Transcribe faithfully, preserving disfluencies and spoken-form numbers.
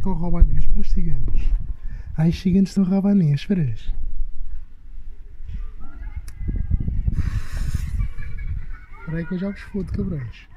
estão a roubar nésperas, ciganos. Ai, os ciganos estão a roubar nésperas. Espera aí que eu já vos fodo, cabrões.